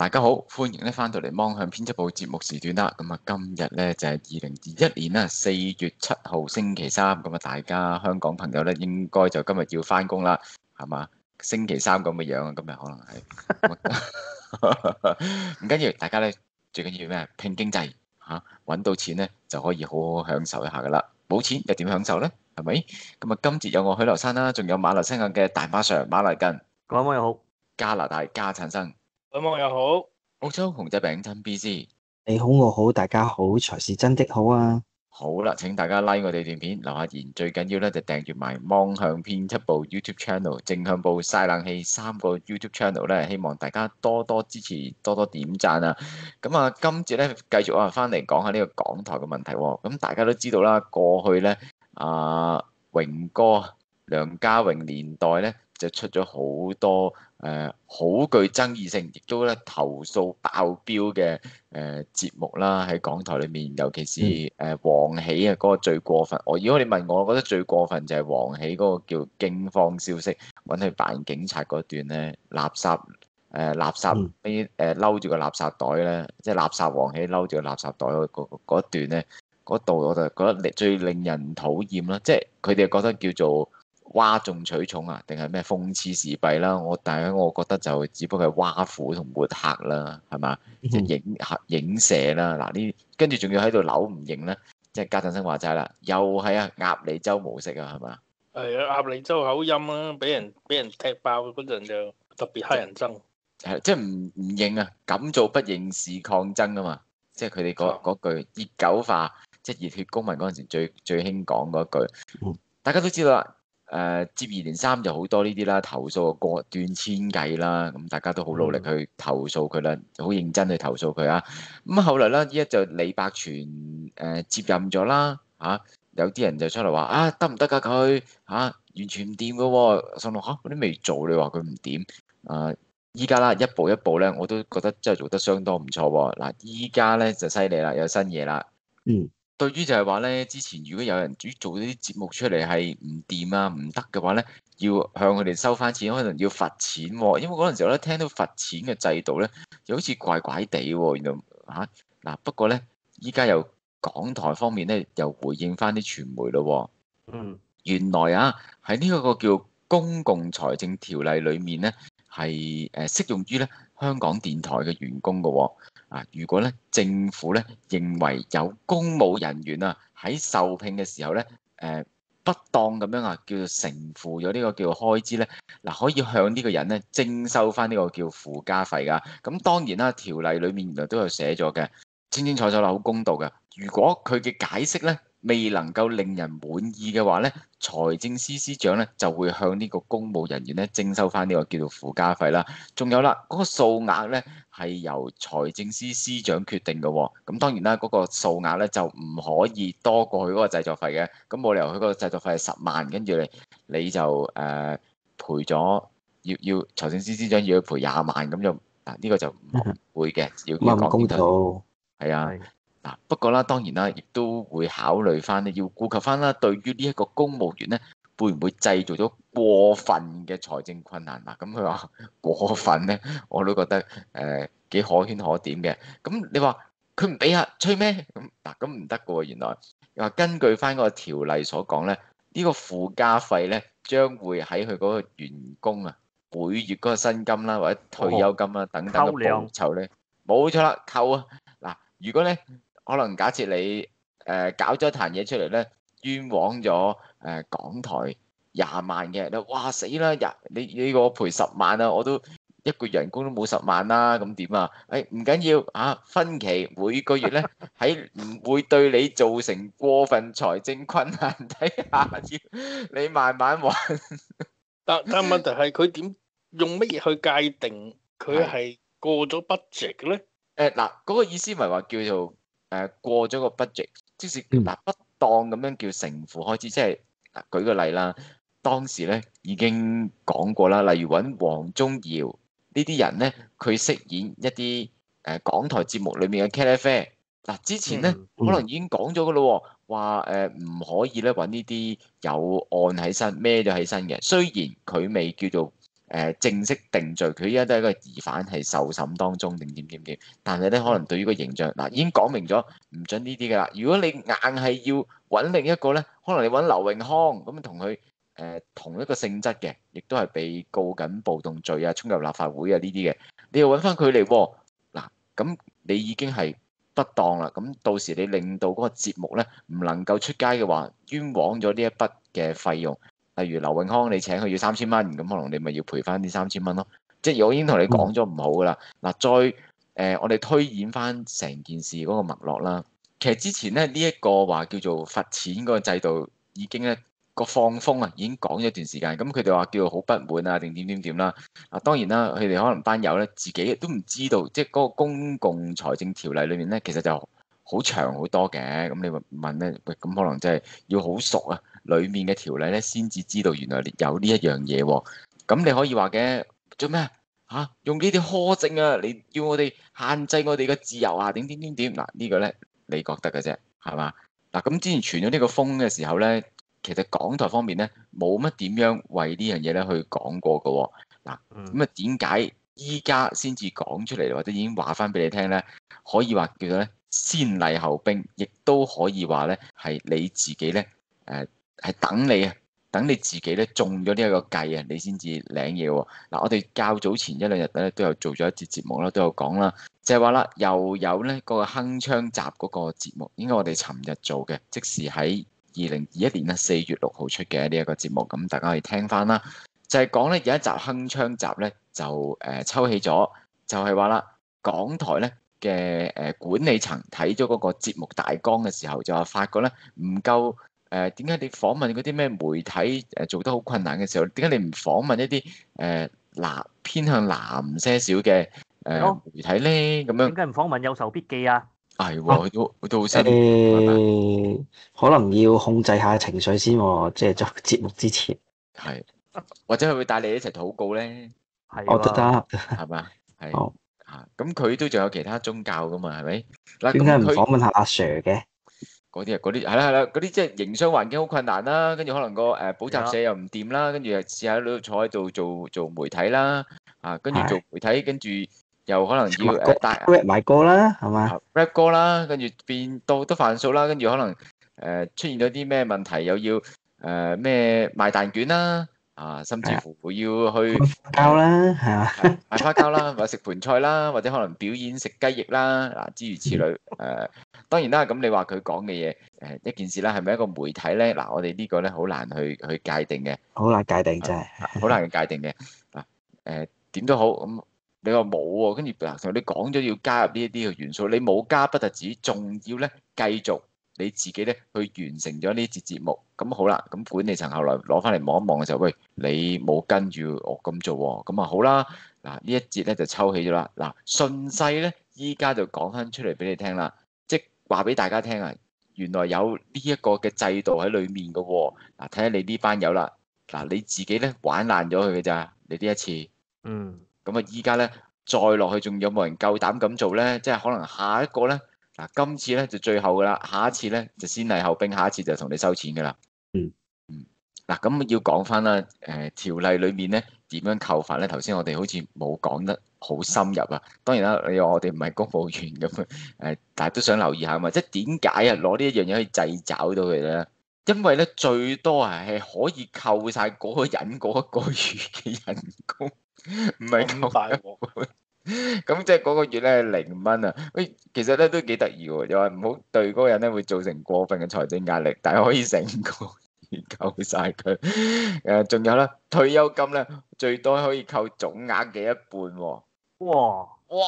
大家好，歡迎咧翻到嚟芒向編輯部節目時段啦。咁啊，今日咧就係2021年啦4月7號星期三。咁啊，大家香港朋友咧應該就今日要翻工啦，係嘛？星期三咁嘅樣啊，今日可能係唔緊要，大家咧最緊要咩？拼經濟嚇，揾到錢咧就可以好好享受一下噶啦。冇錢又點享受咧？係咪？咁啊，今節有我許留山啦，仲有馬來西亞嘅大馬 Sir 馬來根， 各位網友好， 加拿大加燦生。 各位網友好， 澳洲熊仔餅真 BC， 你好我好大家好，才是真的好啊！ 好啦，請大家 like 我哋段片，留下言，最緊要咧就訂閱埋芒向編輯部 YouTube channel、正向部曬冷氣3個 YouTube channel 咧，希望大家多多支持，多多點讚啊！咁啊，今節咧繼續啊翻嚟講下呢個港台嘅問題喎。咁大家都知道啦，過去咧榮哥梁家榮年代咧就出咗好多好具爭議性，亦都咧投訴爆標嘅節目啦，喺港台裏面，尤其是黃喜啊嗰個最過分。如果你問我，我覺得最過分就係黃喜嗰個叫驚慌消息揾佢扮警察嗰段咧，垃圾嬲住個垃圾袋咧，即係垃圾黃喜嬲住個垃圾袋嗰段咧，嗰度我就覺得最令人討厭啦，即係佢哋覺得叫做嘩眾取寵啊，定係咩諷刺時弊啦？但係我覺得就只不過係挖苦同抹黑啦，係嘛？即係影射啦。嗱呢，跟住仲要喺度扭唔認咧，即係家陣生話齋啦，又係啊鴨脷洲模式啊，係嘛？ 係啊，鴨脷洲口音啊，俾人踢爆嗰陣就特別乞人憎。 係即係唔認啊，敢做不認是抗爭啊嘛，即係佢哋嗰句熱狗化，即係熱血公民嗰陣時最興講嗰句，大家都知道啦。接二連三就好多呢啲啦，投訴過斷千計啦，咁大家都好努力去投訴佢啦，好認真去投訴佢啊。咁後來咧，依家就李百全接任咗啦，有啲人就出嚟話得唔得㗎佢完全唔掂㗎喎，心諗嗰啲未做，你話佢唔掂依家啦，一步一步咧，我都覺得真係做得相當唔錯喎。嗱，依家咧就犀利啦，有新嘢啦。對於就係話咧，之前如果有人做啲節目出嚟係唔掂啊、唔得嘅話咧，要向佢哋收翻錢，可能要罰錢喎。因為嗰陣時候咧，聽到罰錢嘅制度咧，又好似怪怪地喎。原來嗱，不過咧，依家又港台方面咧，又回應翻啲傳媒咯。原來喺呢一個叫公共財政條例裏面咧，係適用於咧香港電台嘅員工嘅喎。如果咧政府咧認為有公務人員喺受聘嘅時候咧不當咁樣叫做承付咗呢個叫做開支咧，可以向呢個人咧徵收翻呢個叫附加費㗎。咁當然啦，條例裏面原來都有寫咗嘅，清清楚楚啦，好公道嘅。如果佢嘅解釋咧未能夠令人滿意嘅話咧，財政司司長咧就會向呢個公務人員咧徵收翻呢個叫做附加費啦。仲有啦，嗰個數額咧係由財政司司長決定嘅喎。咁當然啦，嗰個數額咧就唔可以多過佢嗰個製作費嘅。咁冇理由佢嗰個製作費係10萬，跟住你就賠咗要財政司司長要賠20萬，咁就呢個就唔會嘅，要講公道。 係啊。不過啦，當然啦，亦都會考慮翻咧，要顧及翻啦，對於呢一個公務員咧，會唔會製造咗過分嘅財政困難嗱？咁佢話過分咧，我都覺得幾可圈可點嘅。咁你話佢唔俾吹咩？咁唔得嘅喎，原來又話根據翻嗰個條例所講咧，呢個附加費咧將會喺佢嗰個員工每月嗰個薪金啦，或者退休金啦等等嘅報酬咧，冇錯啦，扣嗱，如果咧。可能假設你搞咗一壇嘢出嚟咧，冤枉咗港台20萬嘅，你哇死啦！你我賠10萬啊，我都一個人工都冇10萬啦，咁點啊？唔緊要分期每個月咧喺唔會對你造成過分財政困難底下，要你慢慢還。 但問題係佢點用乜嘢去界定佢係過咗 budget 嘅咧？ 嗰個意思咪話叫做。過咗個 budget，即是不當咁樣叫承付開支，即係舉個例啦。當時咧已經講過啦，例如揾黃宗耀呢啲人咧，佢飾演一啲港台節目裏面嘅茄喱啡。之前咧可能已經講咗噶咯，話唔可以咧揾呢啲有案喺身孭咗喺身嘅。雖然佢未叫做正式定罪，佢依家都係一個疑犯，係受審當中定點。但係咧，可能對於個形象嗱已經講明咗唔準呢啲㗎啦。如果你硬係要揾另一個咧，可能你揾劉永康咁同佢同一個性質嘅，亦都係被告緊暴動罪啊、衝入立法會啊呢啲嘅，你又揾翻佢嚟喎嗱，咁你已經係不當啦。咁到時你令到嗰個節目咧唔能夠出街嘅話，冤枉咗呢一筆嘅費用。例如劉永康，你請佢要3000蚊，咁可能你咪要賠翻啲3000蚊咯。即係我已經同你講咗唔好噶啦。嗱，再我哋推演翻成件事嗰個脈絡啦。其實之前咧呢一個話叫做罰錢嗰個制度已經咧個放風啊，已經講咗一段時間。咁佢哋話叫做好不滿啊，定點啦。嗱，當然啦，佢哋可能班友咧自己都唔知道，即係嗰個公共財政條例裏面咧，其實就好長好多嘅。咁你問咧，喂，咁可能真係要好熟啊。裡面嘅條例咧，先至知道原來有呢一樣嘢喎。咁你可以話嘅做咩啊？用呢啲苛政啊，你要我哋限制我哋嘅自由啊？點？嗱，呢個咧你覺得嘅啫，係嘛？嗱，咁之前傳咗呢個風嘅時候咧，其實港台方面咧冇乜點樣為呢樣嘢咧去講過嘅喎。嗱，咁啊點解依家先至講出嚟，或者已經話翻俾你聽咧？可以話叫做咧先禮後兵，亦都可以話咧係你自己咧係等你自己咧中咗呢一個計啊，你先至領嘢喎。嗱，我哋較早前一兩日咧都有做咗一節節目啦，都有講啦，就係話啦，又有咧嗰個鏗鏘集嗰個節目，應該我哋尋日做嘅，即是喺2021年4月6號出嘅呢一個節目，咁大家可以聽翻啦。就係講咧有一集鏗鏘集咧就抽起咗，就係話啦，港台咧嘅管理層睇咗嗰個節目大綱嘅時候，就話發覺咧唔夠。點解你訪問嗰啲咩媒體做得好困難嘅時候，點解你唔訪問一啲偏向男些少嘅媒體咧？咁樣點解唔訪問有仇必記啊？ 係喎，佢都好辛苦。 可能要控制下情緒先喎，即係做節目之前。 係，或者佢會帶你一齊禱告咧？ 我都得， 係嘛？係咁佢都仲有其他宗教噶嘛？係咪？嗱， 點解唔訪問下阿 Sir 嘅？ 嗰啲係啦，嗰啲即係營商環境好困難啦，跟住可能個補習社又唔掂啦，跟住又試下喺度坐喺度做媒體啦，跟住做媒體，跟住又可能要 rap 埋歌啦，係嘛 ？rap 歌啦，跟住變到都犯數啦，跟住可能出現咗啲咩問題，又要咩賣蛋卷啦，甚至乎要去交啦，係嘛？ 賣花膠啦，或者食盤菜啦，或者可能表演食雞翼啦，諸如此類。當然啦，咁你話佢講嘅嘢一件事啦，係咪一個媒體咧？嗱，我哋呢個咧好難去界定嘅， 好難界定真係， 好難去界定嘅。點都好，咁你話冇喎，跟住你講咗要加入呢一啲嘅元素，你冇加不特止，仲要咧繼續你自己咧去完成咗呢節節目，咁好啦。咁管理層後來攞翻嚟望一望嘅時候，喂，你冇跟住我咁做喎，咁啊好啦。嗱，呢一節咧就抽起咗啦。嗱，順勢咧依家就講翻出嚟俾你聽啦。話俾大家聽啊，原來有呢一個嘅制度喺裏面嘅喎。嗱，睇下你呢班友啦，嗱，你自己咧玩爛咗佢嘅咋，你呢一次，咁啊依家咧再落去仲有冇人夠膽咁做咧？即係可能下一個咧，嗱，今次咧就最後噶啦，下一次咧就先禮後兵，下一次就同你收錢噶啦。嗱，咁要講翻啦，條例裏面咧點樣扣法咧？頭先我哋好似冇講得好深入啊。當然啦，你話我哋唔係公務員咁但係都想留意下嘛。即係點解啊？攞呢一樣嘢可以掣肘到佢咧？因為咧最多係可以扣晒嗰個人嗰一個月嘅人工，唔係扣大鑊。咁即係嗰個月咧0蚊啊！喂，其實咧都幾得意喎，又話唔好對嗰個人咧會造成過分嘅財政壓力，但係可以成個扣晒佢，仲有咧退休金咧，最多可以扣總額嘅一半喎。哇！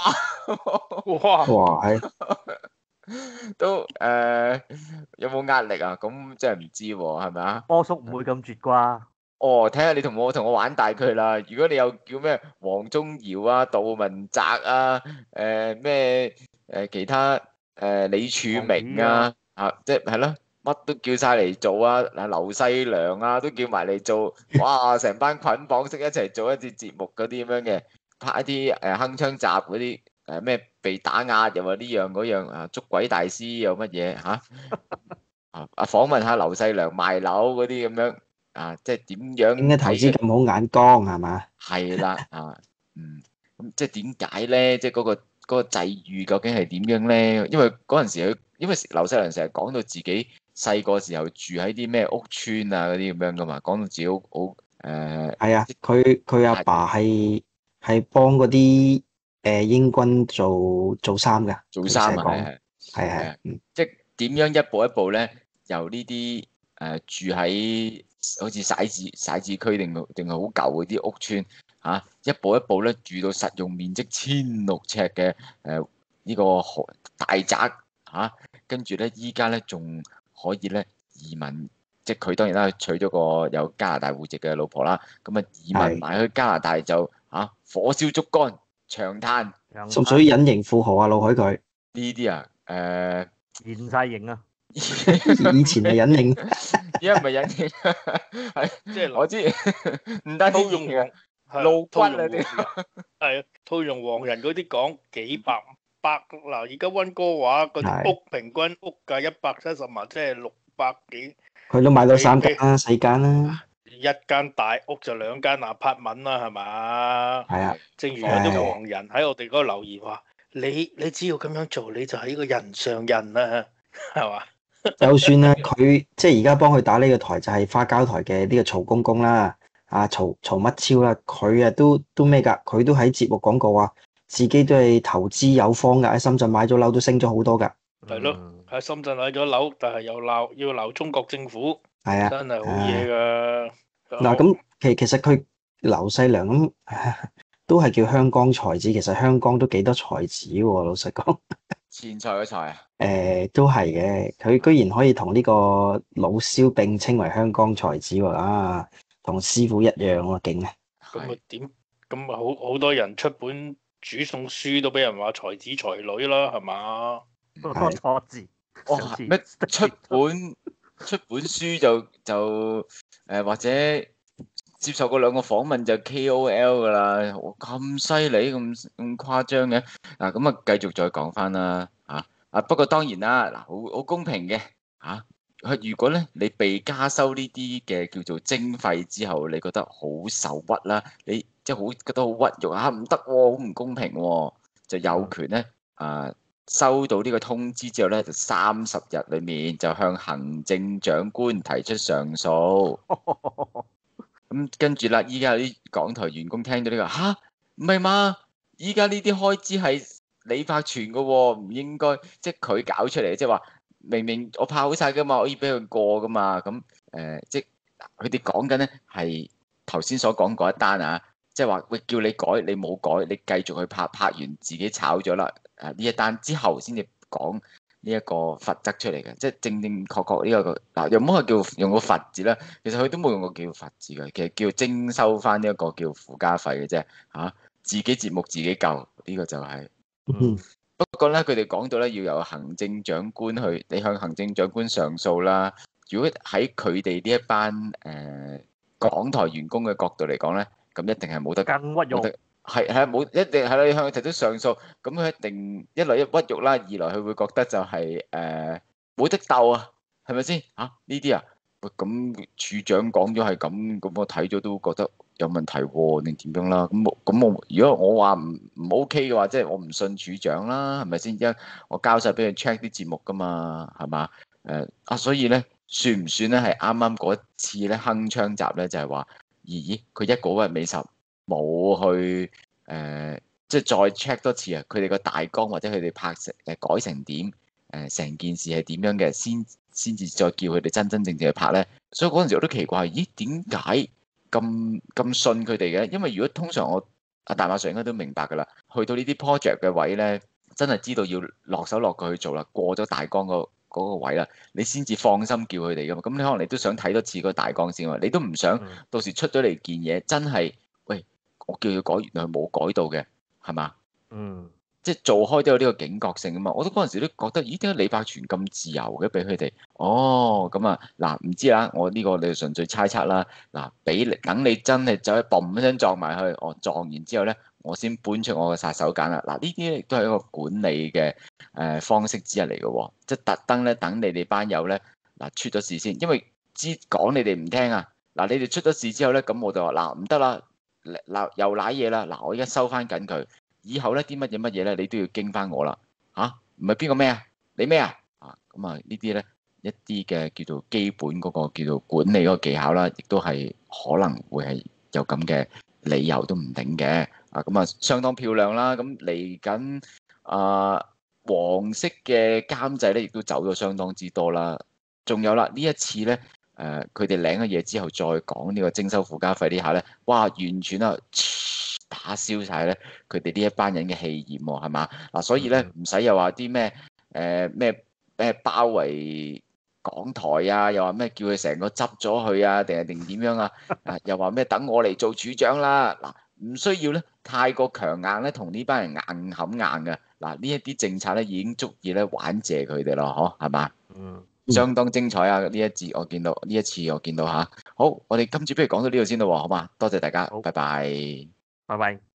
都有冇壓力啊？咁真係唔知喎，係咪啊？ 波叔唔會咁絕啩？ 睇下你同我玩大佢啦。如果你有叫咩黃宗堯啊、杜汶澤啊、咩其他李柱銘啊，即係咯。乜都叫晒嚟做啊！嗱，劉細良啊都叫埋嚟做，哇！成班捆綁式一齊做一節節目嗰啲咁樣嘅，拍一啲鏗鏘集嗰啲咩被打壓又話呢樣嗰樣啊，捉鬼大師又乜嘢嚇？訪問下劉細良賣樓嗰啲咁樣， 即係點樣點解投資咁好眼光係嘛？ 係啦咁即係點解咧？即係嗰個際遇究竟係點樣咧？因為嗰陣時因為劉細良成日講到自己細個時候住喺啲咩屋村啊嗰啲咁樣噶嘛，講到自己好係啊，佢阿爸係幫嗰啲英軍做衫㗎， 做衫啊， 係即係點樣一步一步咧？由呢啲住喺好似徙置區定係好舊嗰啲屋村一步一步咧住到實用面積1600尺嘅呢個大宅跟住咧依家咧仲可以咧移民，即係佢當然啦，娶咗個有加拿大戶籍嘅老婆啦，咁啊移民埋去加拿大就火燒竹竿長嘆， 屬唔屬於隱形富豪啊？老海佢呢啲現晒型啊！ 以前係隱形， 而家唔係隱形，係即係我知，唔單止套用嘅露骨啊啲， 係啊，套用黃人嗰啲講幾百嗱，而家溫哥華嗰啲屋平均屋價170萬，即係600幾， 佢都買到3間啦、4間啦， 一間大屋就2間apartment啦，係嘛？ 係啊， 正如有啲黃人喺我哋嗰度留言話：你只要咁樣做，你就係一個人上人啦，係嘛？ 就算咧，佢即係而家幫佢打呢個台就係花膠台嘅呢個曹公公啦，曹乜超啦，佢都咩㗎？佢都喺節目講過話，自己都係投資有方㗎，喺深圳買咗樓都升咗好多㗎。 係咯，喺深圳買咗樓，但係又要鬧中國政府， 係啊， 真係好嘢㗎。 嗱咁其實佢劉細良咁都係叫香港才子，其實香港都幾多才子喎，老實講。 錢財嘅財啊！ 都係嘅，佢居然可以同呢個老蕭並稱為香港才子喎，同師傅一樣喎，勁啊！ 咁啊點？咁啊好多人出本煮餸書都俾人話才子才女啦，係嘛？ 錯字， 咩出本書就或者接受過2個訪問就 KOL 噶啦，咁犀利咁誇張嘅咁啊，繼續再講翻啦不過當然啦，好公平嘅如果咧你被加收呢啲嘅叫做徵費之後，你覺得好受屈啦，你即係好覺得好屈辱唔得喎，好唔公平喎，就有權咧收到呢個通知之後咧，就30日裏面就向行政長官提出上訴。咁跟住啦，依家有啲港台員工聽到呢個唔係嘛？依家呢啲開支係李柏全嘅喎，唔應該即係佢搞出嚟，即係話明明我拍好晒噶嘛，我可以俾佢過噶嘛。咁即係佢哋講緊咧係頭先所講嗰一單即係話喂叫你改，你冇改，你繼續去拍，拍完自己炒咗啦。呢一單之後先至講呢一個罰則出嚟嘅，即係正確呢個又唔好話叫用個罰字啦，其實佢都冇用過叫罰字嘅，其實叫徵收翻呢一個叫附加費嘅啫自己節目自己救呢個就係。不過咧，佢哋講到咧要由行政長官你向行政長官上訴啦。如果喺佢哋呢一班港台員工嘅角度嚟講咧，咁一定係冇得更屈辱。 係冇一定係啦，你向佢提出上訴，咁佢一定一來屈辱啦，二來佢會覺得就係冇得鬥係咪先呢啲咁處長講咗係咁我睇咗都覺得有問題定點樣啦？咁我如果我話唔 OK 嘅話，即係我唔信處長啦，係咪先？因為我交晒俾佢 check 啲節目噶嘛，係嘛？所以咧算唔算咧係啱啱嗰次咧鏗鏘集咧就係話，咦佢一個屈尾十。冇去即係再 check 多次佢哋個大綱或者佢哋拍成改成點成件事係點樣嘅，先至再叫佢哋真正去拍咧。所以嗰陣時我都奇怪，咦點解咁信佢哋嘅？因為如果通常我大馬 Sir 應該都明白㗎啦，去到呢啲 project 嘅位咧，真係知道要落手落腳去做啦，過咗大綱嗰個位啦，你先至放心叫佢哋㗎嘛。咁你可能你都想睇多次個大綱先嘛，你都唔想到時出咗嚟件嘢真係。我叫佢改，原來佢冇改到嘅，係嘛？即係做開都有呢個警覺性啊嘛！我都嗰陣時都覺得，咦？點解李柏全咁自由嘅俾佢哋？咁嗱，唔知啦，我呢個你純粹猜測啦。嗱，等你真係走去嘣一聲撞埋去，撞完之後咧，我先搬出我嘅殺手鐧啦。嗱，呢啲亦都係一個管理嘅方式之一嚟嘅喎，即係特登咧等你哋班友咧出咗事先，因為講你哋唔聽嗱，你哋出咗事之後咧，咁我就話嗱唔得啦，嗱又賴嘢啦，嗱我而家收翻緊佢，以後咧啲乜嘢咧，你都要經翻我啦，嚇唔係邊個咩啊？你咩啊？咁啊呢啲咧一啲嘅叫做基本嗰個叫做管理嗰個技巧啦，亦都係可能會係有咁嘅理由都唔定嘅，咁啊相當漂亮啦，咁嚟緊黃色嘅監製咧，亦都走咗相當之多啦，仲有啦呢一次咧。佢哋領咗嘢之後，再講呢個徵收附加費呢下咧，哇！完全打消晒咧佢哋呢一班人嘅氣焰喎，係嘛？嗱，所以咧唔使又話啲咩包圍港台啊，又話咩叫佢成個執咗佢啊，定點樣啊？又話咩等我嚟做處長啦？嗱，唔需要咧太過強硬咧，同呢班人硬冚硬嘅。嗱，呢一啲政策咧已經足以咧玩謝佢哋咯，嗬，係嘛？相當精彩啊！呢一次我見到嚇，好，我哋今次不如講到呢度先啦，好嘛？多謝大家，拜拜， 拜拜。